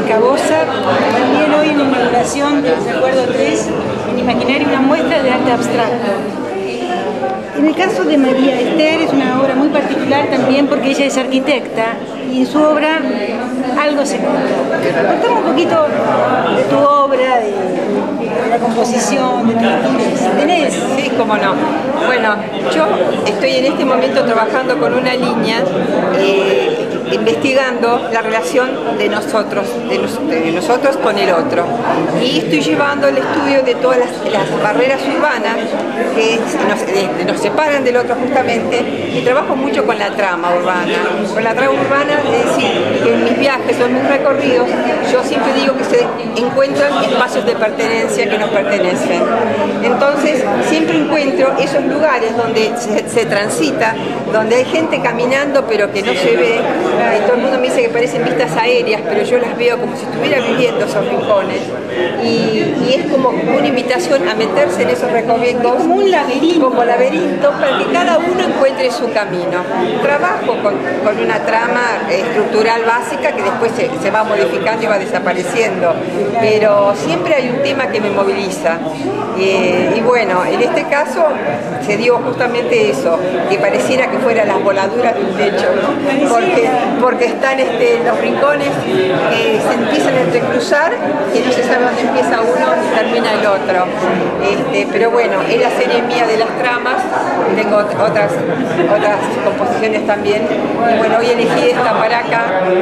Escabosa, también hoy en la inauguración del Recuerdo 3, en Imaginario, una muestra de arte abstracto. En el caso de María Esther es una obra muy particular también porque ella es arquitecta y en su obra algo se nota. Contame un poquito de tu obra, de la composición, de tu interés. ¿Tenés? Sí, cómo no. Bueno, yo estoy en este momento trabajando con una línea investigando la relación de nosotros con el otro. Y estoy llevando el estudio de todas las barreras urbanas que nos separan del otro justamente, y trabajo mucho con la trama urbana. Con la trama urbana, es decir, que en mis viajes o en mis recorridos, yo siempre digo que se encuentran espacios de pertenencia que nos pertenecen. Entonces, siempre encuentro esos lugares donde se transita, donde hay gente caminando pero que no se ve. Todo el mundo me dice que parecen vistas aéreas, pero yo las veo como si estuviera viviendo esos rincones. Y es como una invitación a meterse en esos recovecos. Como un laberinto. Como laberinto, para que cada uno encuentre su camino. Trabajo con una trama estructural básica que después se va modificando y va desapareciendo. Pero siempre hay un tema que me moviliza. Y bueno, en este caso se dio justamente eso, que pareciera que fueran las voladuras de un techo, ¿no? Porque están los rincones que se empiezan a entrecruzar, que no se sabe dónde empieza uno y termina el otro. Pero bueno, es la serie mía de las tramas, tengo otras composiciones también. Y bueno, hoy elegí esta para acá.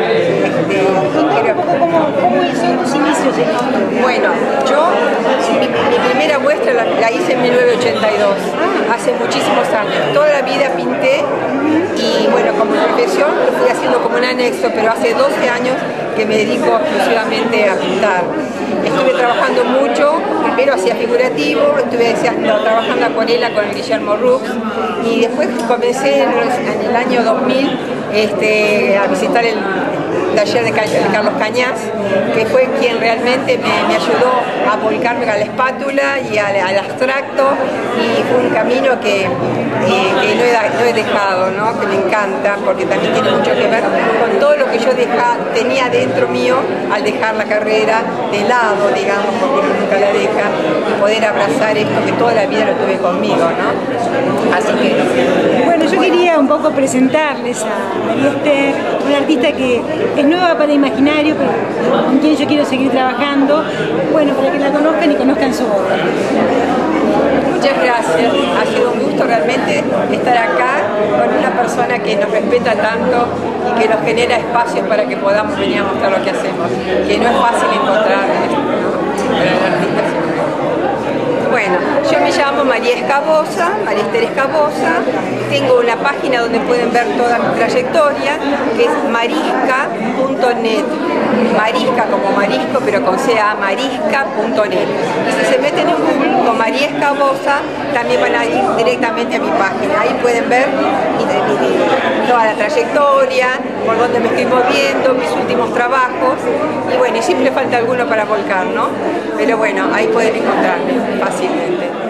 ¿Cómo son tus inicios en esto? Bueno, yo mi primera muestra la hice en 1982, hace muchísimos años. Toda la vida pinté y bueno, como profesión lo fui haciendo como un anexo, pero hace 12 años que me dedico exclusivamente a pintar. Estuve trabajando mucho, primero hacía figurativo, estuve trabajando acuarela con el Guillermo Rux y después comencé en el año 2000 a visitar el taller de Carlos Cañas, que fue quien realmente me ayudó a volcarme a la espátula y al abstracto, y fue un camino que no he dejado, ¿no? Que me encanta, porque también tiene mucho que ver con todo lo que yo tenía dentro mío al dejar la carrera de lado, digamos, porque uno nunca la deja, y poder abrazar esto que toda la vida lo tuve conmigo, ¿no? Así que... Bueno, yo quería un poco presentarles a María Esther, una artista que es nueva para Imaginario, pero con quien yo quiero seguir trabajando, bueno, para que la conozcan y conozcan su obra. Muchas gracias, ha sido un gusto realmente estar acá con una persona que nos respeta tanto y que nos genera espacios para que podamos venir a mostrar lo que hacemos, que no es fácil encontrar esto, ¿no? Para el artista siempre. Bueno, yo me llamo María Escabosa, María Esther Escabosa, tengo una página donde pueden ver toda mi trayectoria, que es marisca.net, marisca como marisco, pero con CA, marisca.net. Y si se meten en Google con María Escabosa, también van a ir directamente a mi página. Ahí pueden ver toda la trayectoria, por dónde me estoy moviendo, mis últimos trabajos, y bueno, y siempre falta alguno para volcar, ¿no? Pero bueno, ahí pueden encontrarme fácilmente.